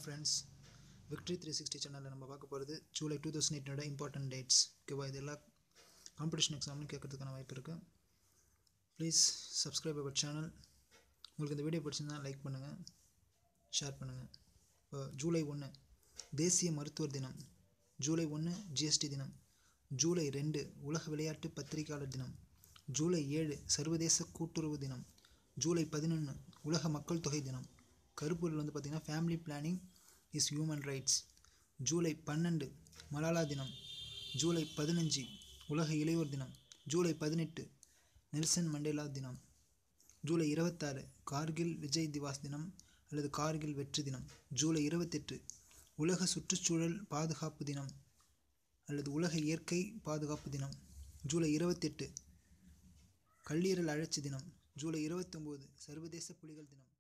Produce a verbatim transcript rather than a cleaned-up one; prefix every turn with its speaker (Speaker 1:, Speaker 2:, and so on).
Speaker 1: friends, Victory three sixty சேனலில் நம்ம பார்க்க போகிறது ஜூலை டூ தௌசண்ட் எயிட்டோட இம்பார்ட்டன்ட் டேட்ஸ். ஓகேவா, இது எல்லா காம்படிஷன் எக்ஸாம்லையும் கேட்கறதுக்கான வாய்ப்பு இருக்குது. Please subscribe our channel. உங்களுக்கு இந்த வீடியோ பிடிச்சிருந்தா லைக் பண்ணுங்கள், ஷேர் பண்ணுங்கள். இப்போ ஜூலை ஒன்று தேசிய மருத்துவர் தினம், ஜூலை ஒன்று ஜிஎஸ்டி தினம், ஜூலை ரெண்டு உலக விளையாட்டு பத்திரிகையாளர் தினம், ஜூலை ஏழு சர்வதேச கூட்டுறவு தினம், ஜூலை பதினொன்று உலக மக்கள் தொகை தினம். கருப்பொருள் வந்து பார்த்திங்கன்னா family planning is human rights. July பன்னெண்டு மலாலா தினம், ஜூலை பதினஞ்சு உலக இளையோர் தினம், ஜூலை பதினெட்டு நெல்சன் மண்டேலா தினம், ஜூலை இருபத்தாறு கார்கில் விஜய் திவாஸ் தினம் அல்லது கார்கில் வெற்றி தினம், ஜூலை இருபத்தெட்டு உலக சுற்றுச்சூழல் பாதுகாப்பு தினம் அல்லது உலக இயற்கை பாதுகாப்பு தினம், ஜூலை இருபத்தெட்டு கல்லீரல் அழற்சி தினம், ஜூலை இருபத்தொம்போது சர்வதேச புலிகள் தினம்.